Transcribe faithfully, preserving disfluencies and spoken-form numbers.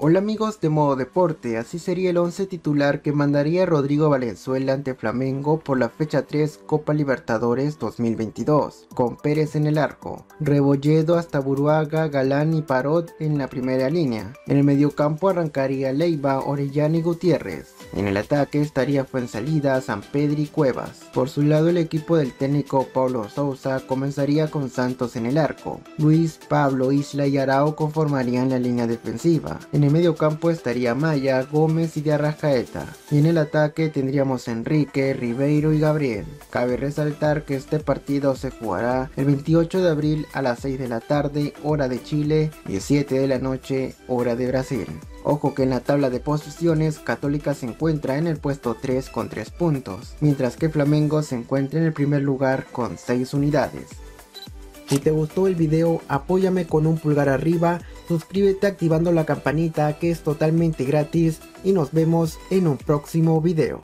Hola amigos de Modo Deporte, así sería el once titular que mandaría Rodrigo Valenzuela ante Flamengo por la fecha tres Copa Libertadores dos mil veintidós, con Pérez en el arco, Rebolledo hasta Buruaga, Galán y Parot en la primera línea. En el mediocampo arrancaría Leiva, Orellana y Gutiérrez. En el ataque estaría Fuenzalida, Sampedri y Cuevas. Por su lado el equipo del técnico Paulo Sousa comenzaría con Santos en el arco. Luis, Pablo, Isla y Arao conformarían la línea defensiva. En el medio campo estaría Maya, Gómez y de Arrascaeta. Y en el ataque tendríamos Enrique, Ribeiro y Gabriel. Cabe resaltar que este partido se jugará el veintiocho de abril a las seis de la tarde, hora de Chile, y siete de la noche, hora de Brasil. Ojo que en la tabla de posiciones Católica se encuentra en el puesto tres con tres puntos, mientras que Flamengo se encuentra en el primer lugar con seis unidades. Si te gustó el video, apóyame con un pulgar arriba, suscríbete activando la campanita que es totalmente gratis y nos vemos en un próximo video.